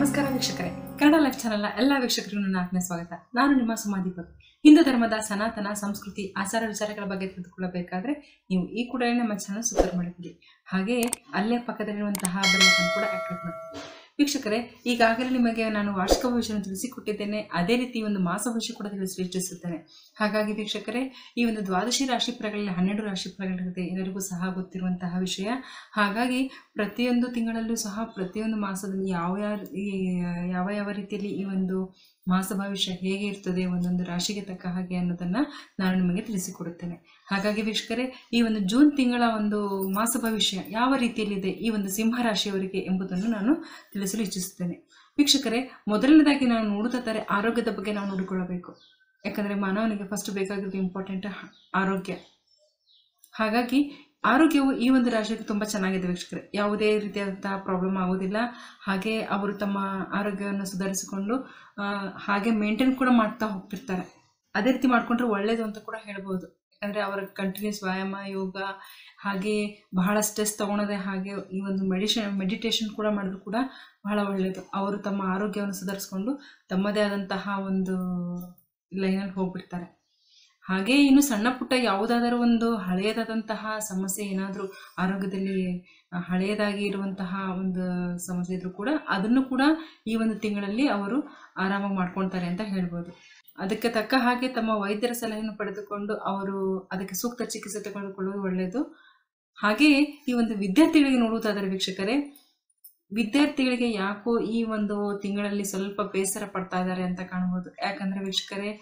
ನಮಸ್ಕಾರ ವೀಕ್ಷಕರೇ, ಕನ್ನಡ ಲೈಫ್ ಚಾನೆಲ್ನ ಎಲ್ಲ ವೀಕ್ಷಕರಿಗೂ ನನ್ನ ಆತ್ಮೀಯ ಸ್ವಾಗತ. ನಾನು ನಿಮ್ಮ ಸುಮಾದೀಪಕ್. ಹಿಂದೂ ಧರ್ಮದ ಸನಾತನ ಸಂಸ್ಕೃತಿ ಆಚಾರ ವಿಚಾರಗಳ ಬಗ್ಗೆ ತಿಳಿದುಕೊಳ್ಳಬೇಕಾದ್ರೆ ನೀವು ಈ ಕೂಡಲೇ ನಮ್ಮ ಚಾನಲ್ ಸಬ್ಸ್ಕ್ರೈಬ್ ಮಾಡಿಕೊಳ್ಳಿ. ಹಾಗೆಯೇ ಅಲ್ಲೇ ಪಕ್ಕದಲ್ಲಿರುವಂತಹ ಬೆಲ್ ಐಕಾನ್ ಕೂಡ ಆಕ್ಟಿವೇಟ್ ಮಾಡಿಕೊಳ್ಳಿ. ವೀಕ್ಷಕರೇ, ಈಗಾಗಲೇ ನಿಮಗೆ ನಾನು ವಾರ್ಷಿಕ ಭವಿಷ್ಯವನ್ನು ತಿಳಿಸಿಕೊಟ್ಟಿದ್ದೇನೆ. ಅದೇ ರೀತಿ ಒಂದು ಮಾಸ ಭವಿಷ್ಯ ಕೂಡ ತಿಳಿಸಲು ಇಚ್ಛಿಸುತ್ತೇನೆ. ಹಾಗಾಗಿ ವೀಕ್ಷಕರೇ, ಈ ಒಂದು ದ್ವಾದಶಿ ರಾಶಿ ಫಲಗಳಲ್ಲಿ 12 ರಾಶಿ ಫಲಗಳಿರುತ್ತೆ, ಎಲ್ಲರಿಗೂ ಸಹ ಗೊತ್ತಿರುವಂತಹ ವಿಷಯ. ಹಾಗಾಗಿ ಪ್ರತಿಯೊಂದು ತಿಂಗಳಲ್ಲೂ ಸಹ ಪ್ರತಿಯೊಂದು ಮಾಸದಲ್ಲಿ ಯಾವ ಯಾವ ರೀತಿಯಲ್ಲಿ ಈ ಒಂದು ಮಾಸ ಭವಿಷ್ಯ ಹೇಗೆ ಇರ್ತದೆ ಒಂದೊಂದು ರಾಶಿಗೆ ತಕ್ಕ ಹಾಗೆ ಅನ್ನೋದನ್ನ ನಾನು ನಿಮಗೆ ತಿಳಿಸಿಕೊಡುತ್ತೇನೆ. ಹಾಗಾಗಿ ವೀಕ್ಷಕರೇ, ಈ ಒಂದು ಜೂನ್ ತಿಂಗಳ ಒಂದು ಮಾಸ ಭವಿಷ್ಯ ಯಾವ ರೀತಿಯಲ್ಲಿದೆ ಈ ಒಂದು ಸಿಂಹ ರಾಶಿಯವರಿಗೆ ಎಂಬುದನ್ನು ನಾನು ತಿಳಿಸಲು ಇಚ್ಛಿಸುತ್ತೇನೆ. ವೀಕ್ಷಕರೇ, ಮೊದಲನೇದಾಗಿ ನಾವು ನೋಡುತ್ತಾರೆ ಆರೋಗ್ಯದ ಬಗ್ಗೆ ನಾವು ನೋಡಿಕೊಳ್ಳಬೇಕು. ಯಾಕಂದರೆ ಮಾನವನಿಗೆ ಫಸ್ಟ್ ಬೇಕಾಗಿರೋದು ಇಂಪಾರ್ಟೆಂಟ್ ಆರೋಗ್ಯ. ಹಾಗಾಗಿ ಆರೋಗ್ಯವು ಈ ಒಂದು ರಾಶಿಗೆ ತುಂಬ ಚೆನ್ನಾಗಿದೆ ವೀಕ್ಷಕರೇ. ಯಾವುದೇ ರೀತಿಯಾದಂತಹ ಪ್ರಾಬ್ಲಮ್ ಆಗೋದಿಲ್ಲ. ಹಾಗೆ ಅವರು ತಮ್ಮ ಆರೋಗ್ಯವನ್ನು ಸುಧಾರಿಸಿಕೊಂಡು ಹಾಗೆ ಮೇಂಟೈನ್ ಕೂಡ ಮಾಡ್ತಾ ಹೋಗ್ತಿರ್ತಾರೆ. ಅದೇ ರೀತಿ ಮಾಡಿಕೊಂಡ್ರೆ ಒಳ್ಳೆಯದು ಅಂತ ಕೂಡ ಹೇಳ್ಬೋದು. ಯಾಕಂದರೆ ಅವರ ಕಂಟಿನ್ಯೂಸ್ ವ್ಯಾಯಾಮ, ಯೋಗ, ಹಾಗೆ ಬಹಳ ಸ್ಟ್ರೆಸ್ ತೊಗೊಳೋದೆ, ಹಾಗೆ ಈ ಒಂದು ಮೆಡಿಟೇಷನ್ ಕೂಡ ಮಾಡಿದ್ರು ಕೂಡ ಬಹಳ ಒಳ್ಳೆಯದು. ಅವರು ತಮ್ಮ ಆರೋಗ್ಯವನ್ನು ಸುಧಾರಿಸ್ಕೊಂಡು ತಮ್ಮದೇ ಆದಂತಹ ಒಂದು ಲೈನಲ್ಲಿ ಹೋಗ್ಬಿಡ್ತಾರೆ. ಹಾಗೆ ಇನ್ನು ಸಣ್ಣ ಪುಟ್ಟ ಯಾವುದಾದರೂ ಒಂದು ಹಳೆಯದಾದಂತಹ ಸಮಸ್ಯೆ ಏನಾದರೂ ಆರೋಗ್ಯದಲ್ಲಿ ಹಳೆಯದಾಗಿ ಇರುವಂತಹ ಒಂದು ಸಮಸ್ಯೆ ಇದ್ರೂ ಕೂಡ ಅದನ್ನು ಕೂಡ ಈ ಒಂದು ತಿಂಗಳಲ್ಲಿ ಅವರು ಆರಾಮಾಗಿ ಮಾಡ್ಕೊಳ್ತಾರೆ ಅಂತ ಹೇಳ್ಬೋದು. ಅದಕ್ಕೆ ತಕ್ಕ ಹಾಗೆ ತಮ್ಮ ವೈದ್ಯರ ಸಲಹೆಯನ್ನು ಪಡೆದುಕೊಂಡು ಅವರು ಅದಕ್ಕೆ ಸೂಕ್ತ ಚಿಕಿತ್ಸೆ ತೆಗೆದುಕೊಳ್ಳುವುದು ಒಳ್ಳೆಯದು. ಹಾಗೆಯೇ ಈ ಒಂದು ವಿದ್ಯಾರ್ಥಿಗಳಿಗೆ ನೋಡುವುದಾದರೆ ವೀಕ್ಷಕರೇ, ವಿದ್ಯಾರ್ಥಿಗಳಿಗೆ ಯಾಕೋ ಈ ಒಂದು ತಿಂಗಳಲ್ಲಿ ಸ್ವಲ್ಪ ಬೇಸರ ಪಡ್ತಾ ಇದ್ದಾರೆ ಅಂತ ಕಾಣ್ಬೋದು. ಯಾಕಂದರೆ ವೀಕ್ಷಕರೇ,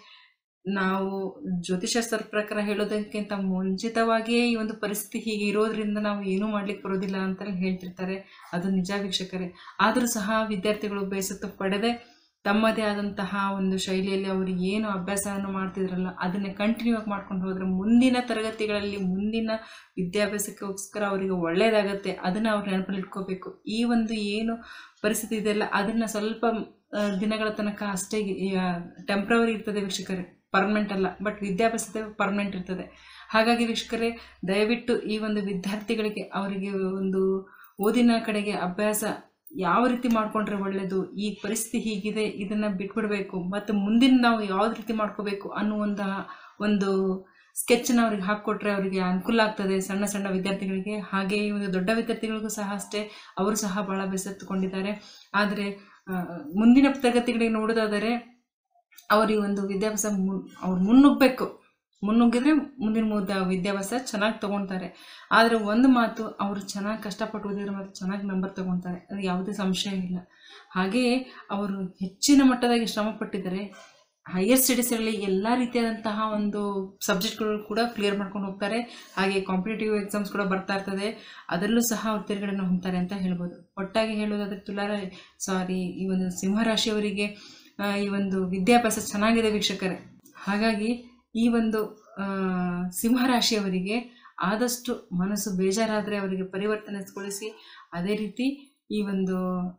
ನಾವು ಜ್ಯೋತಿಷಾಸ್ತ್ರದ ಪ್ರಕಾರ ಹೇಳೋದಕ್ಕಿಂತ ಮುಂಚಿತವಾಗಿಯೇ ಈ ಒಂದು ಪರಿಸ್ಥಿತಿ ಹೀಗೆ ಇರೋದ್ರಿಂದ ನಾವು ಏನೂ ಮಾಡ್ಲಿಕ್ಕೆ ಬರೋದಿಲ್ಲ ಅಂತಲೇ ಹೇಳ್ತಿರ್ತಾರೆ. ಅದು ನಿಜ ವೀಕ್ಷಕರೇ. ಆದರೂ ಸಹ ವಿದ್ಯಾರ್ಥಿಗಳು ಬೇಸತ್ತು ಪಡೆದೇ ತಮ್ಮದೇ ಆದಂತಹ ಒಂದು ಶೈಲಿಯಲ್ಲಿ ಅವರು ಏನು ಅಭ್ಯಾಸವನ್ನು ಮಾಡ್ತಿದ್ರಲ್ಲ ಅದನ್ನೇ ಕಂಟಿನ್ಯೂ ಆಗಿ ಮಾಡ್ಕೊಂಡು ಹೋದರೆ ಮುಂದಿನ ತರಗತಿಗಳಲ್ಲಿ ಮುಂದಿನ ವಿದ್ಯಾಭ್ಯಾಸಕ್ಕೋಸ್ಕರ ಅವರಿಗೆ ಒಳ್ಳೆಯದಾಗತ್ತೆ. ಅದನ್ನು ಅವ್ರು ನೆನಪಲ್ಲಿ ಇಟ್ಕೋಬೇಕು. ಈ ಒಂದು ಏನು ಪರಿಸ್ಥಿತಿ ಇದೆಯಲ್ಲ ಅದನ್ನು ಸ್ವಲ್ಪ ದಿನಗಳ ತನಕ ಅಷ್ಟೇ ಟೆಂಪ್ರವರಿ ಇರ್ತದೆ ವೀಕ್ಷಕರೇ, ಪರ್ಮನೆಂಟ್ ಅಲ್ಲ. ಬಟ್ ವಿದ್ಯಾಭ್ಯಾಸದ ಪರ್ಮನೆಂಟ್ ಇರ್ತದೆ. ಹಾಗಾಗಿ ವೀಕ್ಷಕರೇ, ದಯವಿಟ್ಟು ಈ ಒಂದು ವಿದ್ಯಾರ್ಥಿಗಳಿಗೆ ಅವರಿಗೆ ಒಂದು ಓದಿನ ಕಡೆಗೆ ಅಭ್ಯಾಸ ಯಾವ ರೀತಿ ಮಾಡಿಕೊಂಡ್ರೆ ಒಳ್ಳೆಯದು, ಈ ಪರಿಸ್ಥಿತಿ ಹೀಗಿದೆ, ಇದನ್ನು ಬಿಟ್ಬಿಡಬೇಕು, ಮತ್ತು ಮುಂದಿನ ನಾವು ಯಾವ್ದು ರೀತಿ ಮಾಡ್ಕೋಬೇಕು ಅನ್ನುವಂಥ ಒಂದು ಸ್ಕೆಚ್ಚನ್ನು ಅವ್ರಿಗೆ ಹಾಕಿಕೊಟ್ರೆ ಅವರಿಗೆ ಅನುಕೂಲ ಆಗ್ತದೆ, ಸಣ್ಣ ಸಣ್ಣ ವಿದ್ಯಾರ್ಥಿಗಳಿಗೆ. ಹಾಗೆ ಈ ಒಂದು ದೊಡ್ಡ ವಿದ್ಯಾರ್ಥಿಗಳಿಗೂ ಸಹ ಅಷ್ಟೇ, ಅವರು ಸಹ ಭಾಳ ಬೇಸತ್ತುಕೊಂಡಿದ್ದಾರೆ. ಆದರೆ ಮುಂದಿನ ತರಗತಿಗಳಿಗೆ ನೋಡೋದಾದರೆ ಅವ್ರು ಈ ಒಂದು ವಿದ್ಯಾಭ್ಯಾಸ ಅವ್ರು ಮುನ್ನುಗ್ಗಿದ್ರೆ ಮುಂದಿನ ವಿದ್ಯಾಭ್ಯಾಸ ಚೆನ್ನಾಗಿ ತೊಗೊಳ್ತಾರೆ. ಆದರೆ ಒಂದು ಮಾತು, ಅವರು ಚೆನ್ನಾಗಿ ಕಷ್ಟಪಟ್ಟು ಓದಿದ್ರೆ ಮತ್ತು ಚೆನ್ನಾಗಿ ನಂಬರ್ ತೊಗೊಳ್ತಾರೆ, ಅದು ಯಾವುದೇ ಸಂಶಯ ಇಲ್ಲ. ಹಾಗೆಯೇ ಅವರು ಹೆಚ್ಚಿನ ಮಟ್ಟದಾಗಿ ಶ್ರಮ ಪಟ್ಟಿದ್ದಾರೆ. ಹೈಯರ್ ಸ್ಟಡೀಸಲ್ಲಿ ಎಲ್ಲ ರೀತಿಯಾದಂತಹ ಒಂದು ಸಬ್ಜೆಕ್ಟ್ಗಳು ಕೂಡ ಕ್ಲಿಯರ್ ಮಾಡ್ಕೊಂಡು ಹೋಗ್ತಾರೆ. ಹಾಗೆ ಕಾಂಪಿಟೇಟಿವ್ ಎಕ್ಸಾಮ್ಸ್ ಕೂಡ ಬರ್ತಾ ಇರ್ತದೆ, ಅದರಲ್ಲೂ ಸಹ ಅವ್ರು ತಿರುಗಡೆನ ಹೊಂದ್ತಾರೆ ಅಂತ ಹೇಳ್ಬೋದು. ಒಟ್ಟಾಗಿ ಹೇಳೋದಾದರೆ ಈ ಒಂದು ಸಿಂಹರಾಶಿಯವರಿಗೆ ಈ ಒಂದು ವಿದ್ಯಾಭ್ಯಾಸ ಚೆನ್ನಾಗಿದೆ ವೀಕ್ಷಕರೇ. ಹಾಗಾಗಿ ಈ ಒಂದು ಸಿಂಹರಾಶಿಯವರಿಗೆ ಆದಷ್ಟು ಮನಸ್ಸು ಬೇಜಾರಾದರೆ ಅವರಿಗೆ ಪರಿವರ್ತನೆಗೊಳಿಸಿ, ಅದೇ ರೀತಿ ಈ ಒಂದು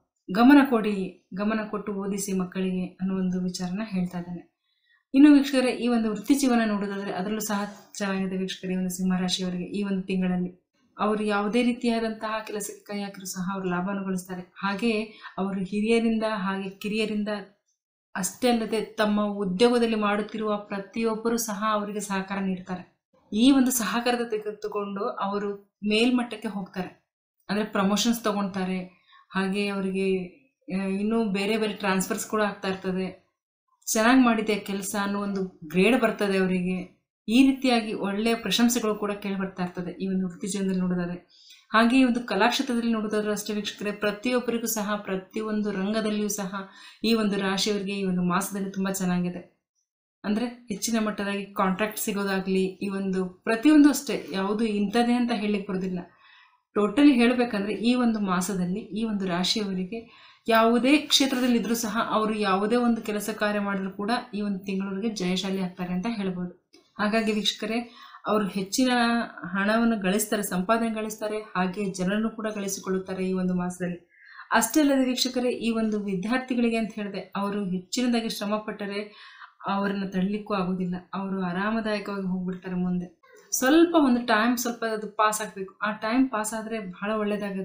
ಗಮನ ಕೊಟ್ಟು ಓದಿಸಿ ಮಕ್ಕಳಿಗೆ ಅನ್ನೋ ಒಂದು ವಿಚಾರನ ಹೇಳ್ತಾ ಇದ್ದಾನೆ. ಇನ್ನು ವೀಕ್ಷಕರೇ, ಈ ಒಂದು ವೃತ್ತಿ ಜೀವನ ನೋಡೋದಾದರೆ ಅದರಲ್ಲೂ ಸಹ ಚೆನ್ನಾಗಿದೆ ವೀಕ್ಷಕರೇ. ಈ ಒಂದು ಸಿಂಹರಾಶಿಯವರಿಗೆ ಈ ಒಂದು ತಿಂಗಳಲ್ಲಿ ಅವರು ಯಾವುದೇ ರೀತಿಯಾದಂತಹ ಕೆಲಸಕ್ಕೆ ಕೈ ಹಾಕಿದ್ರು ಸಹ ಅವರು ಲಾಭವನ್ನು ಗಳಿಸ್ತಾರೆ. ಹಾಗೆಯೇ ಅವರು ಹಿರಿಯರಿಂದ ಹಾಗೆ ಕಿರಿಯರಿಂದ ಅಷ್ಟೇ ಅಲ್ಲದೆ ತಮ್ಮ ಉದ್ಯೋಗದಲ್ಲಿ ಮಾಡುತ್ತಿರುವ ಪ್ರತಿಯೊಬ್ಬರೂ ಸಹ ಅವರಿಗೆ ಸಹಕಾರ ನೀಡ್ತಾರೆ. ಈ ಒಂದು ಸಹಕಾರದ ತೆಗೆದುಕೊಂಡು ಅವರು ಮೇಲ್ಮಟ್ಟಕ್ಕೆ ಹೋಗ್ತಾರೆ, ಅಂದರೆ ಪ್ರಮೋಷನ್ಸ್ ತಗೊಳ್ತಾರೆ. ಹಾಗೆ ಅವರಿಗೆ ಇನ್ನೂ ಬೇರೆ ಬೇರೆ ಟ್ರಾನ್ಸ್ಫರ್ಸ್ ಕೂಡ ಆಗ್ತಾ ಇರ್ತದೆ. ಚೆನ್ನಾಗಿ ಮಾಡಿದೆ ಕೆಲಸ ಅನ್ನೋ ಒಂದು ಗ್ರೇಡ್ ಬರ್ತದೆ ಅವರಿಗೆ. ಈ ರೀತಿಯಾಗಿ ಒಳ್ಳೆಯ ಪ್ರಶಂಸೆಗಳು ಕೂಡ ಕೇಳಿ ಬರ್ತಾ ಇರ್ತದೆ ಈ ಒಂದು ವೃತ್ತಿ ಜೀವನದಲ್ಲಿ ನೋಡೋದಾದ್ರೆ. ಹಾಗೆ ಈ ಒಂದು ಕಲಾಕ್ಷೇತ್ರದಲ್ಲಿ ನೋಡೋದಾದ್ರೂ ಅಷ್ಟೇ ವೀಕ್ಷಕರೇ, ಪ್ರತಿಯೊಬ್ಬರಿಗೂ ಸಹ ಪ್ರತಿಯೊಂದು ರಂಗದಲ್ಲಿಯೂ ಸಹ ಈ ಒಂದು ರಾಶಿಯವರಿಗೆ ಈ ಒಂದು ಮಾಸದಲ್ಲಿ ತುಂಬ ಚೆನ್ನಾಗಿದೆ. ಅಂದರೆ ಹೆಚ್ಚಿನ ಮಟ್ಟದಾಗಿ ಕಾಂಟ್ರಾಕ್ಟ್ ಸಿಗೋದಾಗಲಿ, ಈ ಒಂದು ಪ್ರತಿಯೊಂದು ಅಷ್ಟೇ, ಯಾವುದು ಇಂಥದ್ದೇ ಅಂತ ಹೇಳಲಿಕ್ಕೆ ಬರೋದಿಲ್ಲ. ಟೋಟಲಿ ಹೇಳಬೇಕಂದ್ರೆ ಈ ಒಂದು ಮಾಸದಲ್ಲಿ ಈ ಒಂದು ರಾಶಿಯವರಿಗೆ ಯಾವುದೇ ಕ್ಷೇತ್ರದಲ್ಲಿ ಇದ್ರೂ ಸಹ ಅವರು ಯಾವುದೇ ಒಂದು ಕೆಲಸ ಕಾರ್ಯ ಮಾಡಿದ್ರು ಕೂಡ ಈ ಒಂದು ತಿಂಗಳವರೆಗೆ ಜಯಶಾಲಿ ಆಗ್ತಾರೆ ಅಂತ ಹೇಳ್ಬೋದು. ಹಾಗಾಗಿ ವೀಕ್ಷಕರೇ, ಅವರು ಹೆಚ್ಚಿನ ಹಣವನ್ನು ಗಳಿಸ್ತಾರೆ, ಸಂಪಾದನೆ ಗಳಿಸ್ತಾರೆ, ಹಾಗೆ ಜನರನ್ನು ಕೂಡ ಗಳಿಸಿಕೊಳ್ಳುತ್ತಾರೆ ಈ ಒಂದು ಮಾಸದಲ್ಲಿ. ಅಷ್ಟೇ ಅಲ್ಲದೆ ವೀಕ್ಷಕರೇ, ಈ ಒಂದು ವಿದ್ಯಾರ್ಥಿಗಳಿಗೆ ಅಂತ ಹೇಳಿದೆ, ಅವರು ಹೆಚ್ಚಿನದಾಗಿ ಶ್ರಮ ಪಟ್ಟರೆ ಅವರನ್ನು ತಳ್ಳಲಿಕ್ಕೂ ಆಗೋದಿಲ್ಲ. ಅವರು ಆರಾಮದಾಯಕವಾಗಿ ಹೋಗ್ಬಿಡ್ತಾರೆ ಮುಂದೆ. ಸ್ವಲ್ಪ ಒಂದು ಟೈಮ್ ಸ್ವಲ್ಪ ಅದು ಪಾಸ್ ಆಗಬೇಕು. ಆ ಟೈಮ್ ಪಾಸ್ ಆದರೆ ಬಹಳ ಒಳ್ಳೆಯದಾಗುತ್ತೆ.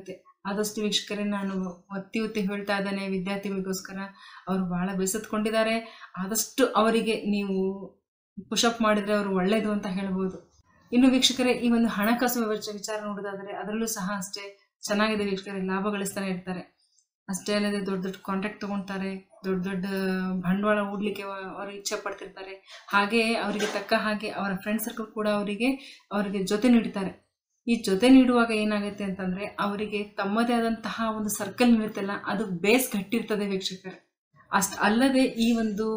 ಆದಷ್ಟು ವೀಕ್ಷಕರೇ ನಾನು ಒತ್ತಿ ಒತ್ತಿ ಹೇಳ್ತಾ ಇದ್ದೇನೆ ವಿದ್ಯಾರ್ಥಿಗಳಿಗೋಸ್ಕರ. ಅವರು ಬಹಳ ಬೇಸತ್ಕೊಂಡಿದ್ದಾರೆ. ಆದಷ್ಟು ಅವರಿಗೆ ನೀವು ಪುಷಪ್ ಮಾಡಿದರೆ ಅವರು ಒಳ್ಳೆಯದು ಅಂತ ಹೇಳ್ಬೋದು. ಇನ್ನು ವೀಕ್ಷಕರೇ, ಈ ಒಂದು ಹಣಕಾಸು ವಿಚಾರ ನೋಡೋದಾದರೆ ಅದರಲ್ಲೂ ಸಹ ಅಷ್ಟೇ ಚೆನ್ನಾಗಿದೆ ವೀಕ್ಷಕರೇ. ಲಾಭ ಗಳಿಸ್ತಾನೆ ಇರ್ತಾರೆ. ಅಷ್ಟೇ ಅಲ್ಲದೆ ದೊಡ್ಡ ದೊಡ್ಡ ಕಾಂಟ್ರಾಕ್ಟ್ ತಗೊಳ್ತಾರೆ, ದೊಡ್ಡ ದೊಡ್ಡ ಬಂಡವಾಳ ಹೂಡಲಿಕ್ಕೆ ಅವರು ಇಚ್ಛೆ ಪಡ್ತಿರ್ತಾರೆ. ಹಾಗೆಯೇ ಅವರಿಗೆ ತಕ್ಕ ಹಾಗೆ ಅವರ ಫ್ರೆಂಡ್ ಸರ್ಕಲ್ ಕೂಡ ಅವರಿಗೆ ಜೊತೆ ನೀಡ್ತಾರೆ. ಈ ಜೊತೆ ನೀಡುವಾಗ ಏನಾಗುತ್ತೆ ಅಂತಂದರೆ ಅವರಿಗೆ ತಮ್ಮದೇ ಆದಂತಹ ಒಂದು ಸರ್ಕಲ್ ಇರುತ್ತಲ್ಲ, ಅದು ಬೇಸ್ ಗಟ್ಟಿರ್ತದೆ ವೀಕ್ಷಕರೇ. ಅಲ್ಲದೆ ಈ ಒಂದು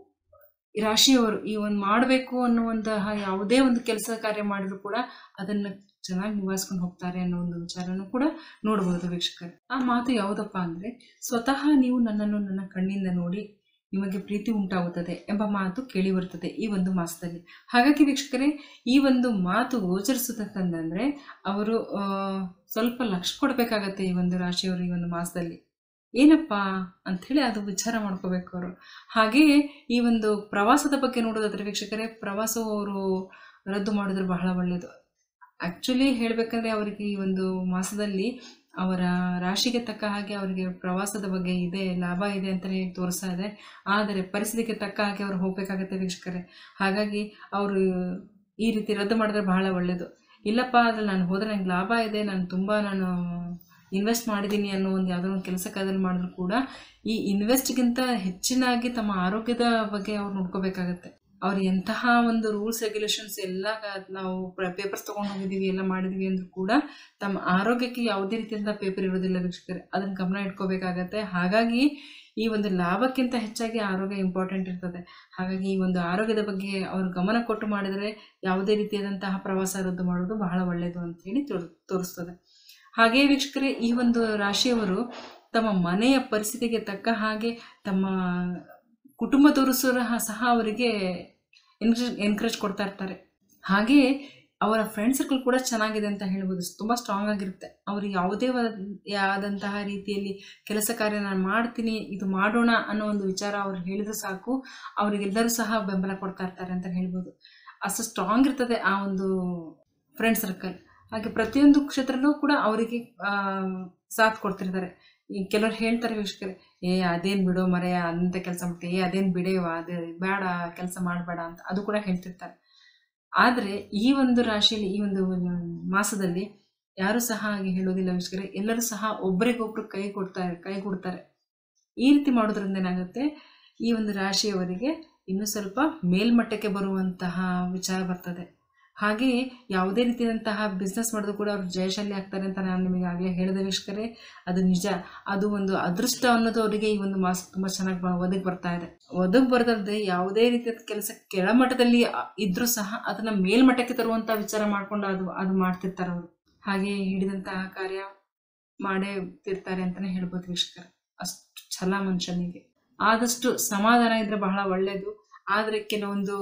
ರಾಶಿಯವರು ಈ ಒಂದು ಮಾಡಬೇಕು ಅನ್ನುವಂತಹ ಯಾವುದೇ ಒಂದು ಕೆಲಸ ಕಾರ್ಯ ಮಾಡಿದ್ರು ಕೂಡ ಅದನ್ನು ಚೆನ್ನಾಗಿ ನಿಭಾಯಿಸ್ಕೊಂಡು ಹೋಗ್ತಾರೆ ಅನ್ನೋ ಒಂದು ವಿಚಾರನೂ ಕೂಡ ನೋಡ್ಬೋದು ವೀಕ್ಷಕರೇ. ಆ ಮಾತು ಯಾವುದಪ್ಪ ಅಂದರೆ, ಸ್ವತಃ ನೀವು ನನ್ನನ್ನು ನನ್ನ ಕಣ್ಣಿಂದ ನೋಡಿ ನಿಮಗೆ ಪ್ರೀತಿ ಉಂಟಾಗುತ್ತದೆ ಎಂಬ ಮಾತು ಕೇಳಿ ಬರ್ತದೆ ಈ ಒಂದು ಮಾಸದಲ್ಲಿ. ಹಾಗಾಗಿ ವೀಕ್ಷಕರೇ, ಈ ಒಂದು ಮಾತು ಗೋಚರಿಸುತ್ತಂತಂದರೆ ಅವರು ಸ್ವಲ್ಪ ಲಕ್ಷ್ಯ ಕೊಡಬೇಕಾಗತ್ತೆ ಈ ಒಂದು ರಾಶಿಯವರು ಈ ಒಂದು ಮಾಸದಲ್ಲಿ. ಏನಪ್ಪಾ ಅಂಥೇಳಿ ಅದು ವಿಚಾರ ಮಾಡ್ಕೋಬೇಕು ಅವರು. ಹಾಗೆಯೇ ಈ ಒಂದು ಪ್ರವಾಸದ ಬಗ್ಗೆ ನೋಡೋದಾದ್ರೆ ವೀಕ್ಷಕರೇ, ಪ್ರವಾಸವು ಅವರು ರದ್ದು ಮಾಡಿದ್ರೆ ಬಹಳ ಒಳ್ಳೆಯದು. ಆ್ಯಕ್ಚುಲಿ ಹೇಳಬೇಕಂದ್ರೆ ಅವರಿಗೆ ಈ ಒಂದು ಮಾಸದಲ್ಲಿ ಅವರ ರಾಶಿಗೆ ತಕ್ಕ ಹಾಗೆ ಅವರಿಗೆ ಪ್ರವಾಸದ ಬಗ್ಗೆ ಇದೆ, ಲಾಭ ಇದೆ ಅಂತಲೇ ತೋರಿಸ್ತಾ ಇದೆ. ಆದರೆ ಪರಿಸ್ಥಿತಿಗೆ ತಕ್ಕ ಹಾಗೆ ಅವರು ಹೋಗಬೇಕಾಗತ್ತೆ ವೀಕ್ಷಕರೇ. ಹಾಗಾಗಿ ಅವರು ಈ ರೀತಿ ರದ್ದು ಮಾಡಿದ್ರೆ ಬಹಳ ಒಳ್ಳೆಯದು. ಇಲ್ಲಪ್ಪ ಅದ್ರಲ್ಲಿ ನಾನು ಹೋದರೆ ನನಗೆ ಲಾಭ ಇದೆ, ನಾನು ಇನ್ವೆಸ್ಟ್ ಮಾಡಿದ್ದೀನಿ ಅನ್ನೋ ಒಂದು ಯಾವುದೋ ಒಂದು ಕೆಲಸ ಕಾರ್ಯದಲ್ಲಿ ಮಾಡಿದ್ರು ಕೂಡ ಈ ಇನ್ವೆಸ್ಟ್ಗಿಂತ ಹೆಚ್ಚಿನಾಗಿ ತಮ್ಮ ಆರೋಗ್ಯದ ಬಗ್ಗೆ ಅವ್ರು ನೋಡ್ಕೋಬೇಕಾಗತ್ತೆ. ಅವ್ರು ಎಂತಹ ಒಂದು ರೂಲ್ಸ್ ರೆಗ್ಯುಲೇಷನ್ಸ್ ಎಲ್ಲ ನಾವು ಪೇಪರ್ಸ್ ತೊಗೊಂಡು ಹೋಗಿದ್ದೀವಿ, ಎಲ್ಲ ಮಾಡಿದ್ವಿ ಅಂದರೂ ಕೂಡ ತಮ್ಮ ಆರೋಗ್ಯಕ್ಕೆ ಯಾವುದೇ ರೀತಿಯಿಂದ ಪೇಪರ್ ಇರೋದಿಲ್ಲ ವೀಕ್ಷಕರೇ. ಅದನ್ನು ಗಮನ ಇಟ್ಕೋಬೇಕಾಗತ್ತೆ. ಹಾಗಾಗಿ ಈ ಒಂದು ಲಾಭಕ್ಕಿಂತ ಹೆಚ್ಚಾಗಿ ಆರೋಗ್ಯ ಇಂಪಾರ್ಟೆಂಟ್ ಇರ್ತದೆ. ಹಾಗಾಗಿ ಈ ಒಂದು ಆರೋಗ್ಯದ ಬಗ್ಗೆ ಅವರು ಗಮನ ಕೊಟ್ಟು ಮಾಡಿದರೆ ಯಾವುದೇ ರೀತಿಯಾದಂತಹ ಪ್ರವಾಸ ರದ್ದು ಮಾಡೋದು ಬಹಳ ಒಳ್ಳೆಯದು ಅಂತೇಳಿ ತೋರಿಸ್ತದೆ. ಹಾಗೆಯೇ ವೀಕ್ಷಕರೇ, ಈ ಒಂದು ರಾಶಿಯವರು ತಮ್ಮ ಮನೆಯ ಪರಿಸ್ಥಿತಿಗೆ ತಕ್ಕ ಹಾಗೆ ತಮ್ಮ ಕುಟುಂಬದವರು ಸಹ ಅವರಿಗೆ ಎನ್ಕರೇಜ್ ಕೊಡ್ತಾ ಇರ್ತಾರೆ. ಹಾಗೆಯೇ ಅವರ ಫ್ರೆಂಡ್ ಸರ್ಕಲ್ ಕೂಡ ಚೆನ್ನಾಗಿದೆ ಅಂತ ಹೇಳ್ಬೋದು. ತುಂಬ ಸ್ಟ್ರಾಂಗ್ ಆಗಿರುತ್ತೆ. ಅವರು ಯಾವುದೇ ಆದಂತಹ ರೀತಿಯಲ್ಲಿ ಕೆಲಸ ಕಾರ್ಯ ನಾನು ಮಾಡ್ತೀನಿ, ಇದು ಮಾಡೋಣ ಅನ್ನೋ ಒಂದು ವಿಚಾರ ಅವ್ರು ಹೇಳಿದ್ರೆ ಸಾಕು, ಅವರಿಗೆಲ್ಲರೂ ಸಹ ಬೆಂಬಲ ಕೊಡ್ತಾ ಇರ್ತಾರೆ ಅಂತ ಹೇಳ್ಬೋದು. ಅಷ್ಟು ಸ್ಟ್ರಾಂಗ್ ಇರ್ತದೆ ಆ ಒಂದು ಫ್ರೆಂಡ್ ಸರ್ಕಲ್. ಹಾಗೆ ಪ್ರತಿಯೊಂದು ಕ್ಷೇತ್ರನೂ ಕೂಡ ಅವರಿಗೆ ಸಾಥ್ ಕೊಡ್ತಿರ್ತಾರೆ. ಈ ಕೆಲವ್ರು ಹೇಳ್ತಾರೆ ವೀಕ್ಷಕರೇ, ಅದೇನು ಬಿಡೋ ಮರೆಯ ಅಂತ ಕೆಲಸ ಮಾಡ್ತೀವಿ, ಅದೇನು ಬಿಡೆಯವ, ಅದೇ ಬೇಡ ಕೆಲಸ ಮಾಡಬೇಡ ಅಂತ ಅದು ಕೂಡ ಹೇಳ್ತಿರ್ತಾರೆ. ಆದರೆ ಈ ಒಂದು ರಾಶಿಯಲ್ಲಿ ಈ ಒಂದು ಮಾಸದಲ್ಲಿ ಯಾರೂ ಸಹ ಹಾಗೆ ಹೇಳೋದಿಲ್ಲ ವೀಕ್ಷಕರೇ. ಎಲ್ಲರೂ ಸಹ ಒಬ್ಬರಿಗೊಬ್ರು ಕೈ ಕೊಡ್ತಾರೆ. ಈ ರೀತಿ ಮಾಡೋದ್ರಿಂದ ಏನಾಗುತ್ತೆ, ಈ ಒಂದು ರಾಶಿಯವರಿಗೆ ಇನ್ನೂ ಸ್ವಲ್ಪ ಮೇಲ್ಮಟ್ಟಕ್ಕೆ ಬರುವಂತಹ ವಿಚಾರ ಬರ್ತದೆ. ಹಾಗೆಯೇ ಯಾವುದೇ ರೀತಿಯಾದಂತಹ ಬಿಸ್ನೆಸ್ ಮಾಡಿದ್ರು ಕೂಡ ಅವರು ಜಯಶಾಲಿ ಆಗ್ತಾರೆ ಅಂತ ನಾನು ನಿಮಗೆ ಆಗಲೇ ಹೇಳಿದೆ ವೀಕ್ಷಕರೇ. ಅದು ನಿಜ. ಅದು ಒಂದು ಅದೃಷ್ಟ ಅನ್ನೋದು ಅವರಿಗೆ ಈ ಒಂದು ಮಾಸ ತುಂಬ ಚೆನ್ನಾಗಿ ಒದಗಿ ಬರ್ತಾ ಇದೆ. ಒದಗಿ ಬರದಲ್ಲದೆ ಯಾವುದೇ ರೀತಿಯ ಕೆಲಸ ಕೆಳಮಟ್ಟದಲ್ಲಿ ಇದ್ರೂ ಸಹ ಅದನ್ನು ಮೇಲ್ಮಟ್ಟಕ್ಕೆ ತರುವಂಥ ವಿಚಾರ ಮಾಡಿಕೊಂಡು ಅದು ಮಾಡ್ತಿರ್ತಾರೆ ಅವರು. ಹಾಗೆ ಹಿಡಿದಂತಹ ಕಾರ್ಯ ಮಾಡೇ ತಿರ್ತಾರೆ ಅಂತಲೇ ಹೇಳ್ಬೋದು ವೀಕ್ಷಕರೇ. ಅಷ್ಟು ಛಲ ಮನುಷ್ಯನಿಗೆ. ಆದಷ್ಟು ಸಮಾಧಾನ ಇದ್ರೆ ಬಹಳ ಒಳ್ಳೆಯದು. ಆದರೆ ಕೆಲವೊಂದು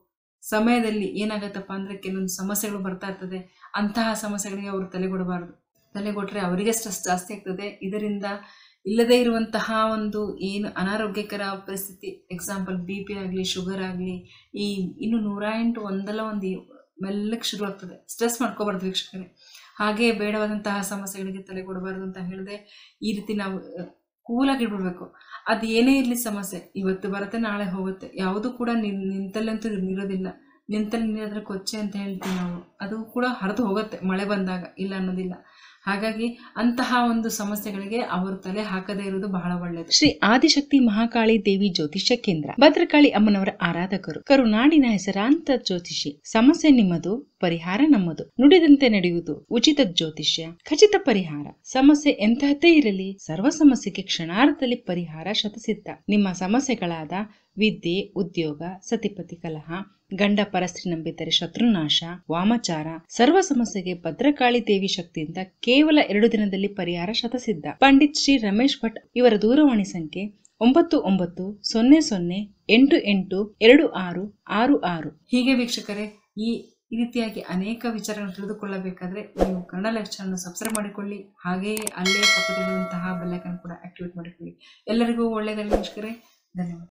ಸಮಯದಲ್ಲಿ ಏನಾಗತ್ತಪ್ಪ ಅಂದರೆ ಕೆಲವೊಂದು ಸಮಸ್ಯೆಗಳು ಬರ್ತಾ ಇರ್ತದೆ. ಅಂತಹ ಸಮಸ್ಯೆಗಳಿಗೆ ಅವರು ತಲೆಗೊಟ್ಟರೆ ಅವರಿಗೆ ಸ್ಟ್ರೆಸ್ ಜಾಸ್ತಿ ಆಗ್ತದೆ. ಇದರಿಂದ ಇಲ್ಲದೇ ಇರುವಂತಹ ಒಂದು ಏನು ಅನಾರೋಗ್ಯಕರ ಪರಿಸ್ಥಿತಿ, ಎಕ್ಸಾಂಪಲ್ BP ಆಗಲಿ, ಶುಗರ್ ಆಗಲಿ, ಈ ಇನ್ನು 108 ಒಂದಲ್ಲ ಒಂದು ಮೆಲ್ಲಕ್ಕೆ ಶುರು ಆಗ್ತದೆ. ಸ್ಟ್ರೆಸ್ ಮಾಡ್ಕೋಬಾರ್ದು ವೀಕ್ಷಕರೇ. ಹಾಗೆ ಬೇಡವಾದಂತಹ ಸಮಸ್ಯೆಗಳಿಗೆ ತಲೆಗೊಡಬಾರ್ದು ಅಂತ ಹೇಳಿದೆ. ಈ ರೀತಿ ನಾವು ಕೂಲಾಗಿಡ್ಬಿಡ್ಬೇಕು. ಅದು ಏನೇ ಇರಲಿ ಸಮಸ್ಯೆ, ಇವತ್ತು ಬರುತ್ತೆ ನಾಳೆ ಹೋಗುತ್ತೆ. ಯಾವುದು ಕೂಡ ನಿಂತಲ್ಲಂತೂ ಇರೋದಿಲ್ಲ. ನಿಂತಲ್ಲಿ ನೀರಾದ್ರೆ ಕೊಚ್ಚೆ ಅಂತ ಹೇಳ್ತೀವಿ ನಾವು. ಅದು ಕೂಡ ಹರಿದು ಹೋಗುತ್ತೆ ಮಳೆ ಬಂದಾಗ, ಇಲ್ಲ ಅನ್ನೋದಿಲ್ಲ. ಹಾಗಾಗಿ ಅಂತಹ ಒಂದು ಸಮಸ್ಯೆಗಳಿಗೆ ಅವರು ತಲೆ ಹಾಕದೇ ಇರುವುದು ಬಹಳ ಒಳ್ಳೆಯದು. ಶ್ರೀ ಆದಿಶಕ್ತಿ ಮಹಾಕಾಳಿ ದೇವಿ ಜ್ಯೋತಿಷ್ಯ ಕೇಂದ್ರ, ಭದ್ರಕಾಳಿ ಅಮ್ಮನವರ ಆರಾಧಕರು, ಕರುನಾಡಿನ ಹೆಸರಾಂತ ಜ್ಯೋತಿಷಿ. ಸಮಸ್ಯೆ ನಿಮ್ಮದು, ಪರಿಹಾರ ನಮ್ಮದು. ನುಡಿದಂತೆ ನಡೆಯುವುದು ಉಚಿತ ಜ್ಯೋತಿಷ್ಯ, ಖಚಿತ ಪರಿಹಾರ. ಸಮಸ್ಯೆ ಎಂತಹದ್ದೇ ಇರಲಿ, ಸರ್ವ ಸಮಸ್ಯೆಗೆ ಕ್ಷಣಾರ್ಧದಲ್ಲಿ ಪರಿಹಾರ ಶತಸಿದ್ಧ. ನಿಮ್ಮ ಸಮಸ್ಯೆಗಳಾದ ವಿದ್ಯೆ, ಉದ್ಯೋಗ, ಸತಿಪತಿ ಕಲಹ, ಗಂಡ ಪರಸ್ತ್ರೀ ನಂಬಿದರೆ ಶತ್ರುನಾಶ, ವಾಮಚಾರ, ಸರ್ವ ಸಮಸ್ಯೆಗೆ ಭದ್ರಕಾಳಿ ದೇವಿ ಶಕ್ತಿಯಿಂದ ಕೇವಲ 2 ದಿನದಲ್ಲಿ ಪರಿಹಾರ ಶತಸಿದ್ಧ. ಪಂಡಿತ್ ಶ್ರೀ ರಮೇಶ್ ಭಟ್ ಇವರ ದೂರವಾಣಿ ಸಂಖ್ಯೆ 9900882666. ಹೀಗೆ ವೀಕ್ಷಕರೇ, ಈ ರೀತಿಯಾಗಿ ಅನೇಕ ವಿಚಾರಗಳನ್ನು ತಿಳಿದುಕೊಳ್ಳಬೇಕಾದ್ರೆ ನೀವು ಕನ್ನಡ ಲೈಫ್ ಚಾನಲ್ ಸಬ್ಸ್ಕ್ರೈಬ್ ಮಾಡಿಕೊಳ್ಳಿ. ಹಾಗೆಯೇ ಅಲ್ಲೇ ಪಕ್ಕದಲ್ಲಿರುವಂತಹ ಬೆಲ್ ಐಕಾನ್ ಕೂಡ ಆಕ್ಟಿವೇಟ್ ಮಾಡಿಕೊಳ್ಳಿ. ಎಲ್ಲರಿಗೂ ಒಳ್ಳೆಯದಾಗಲಿ ವೀಕ್ಷಕರೇ. ಧನ್ಯವಾದ.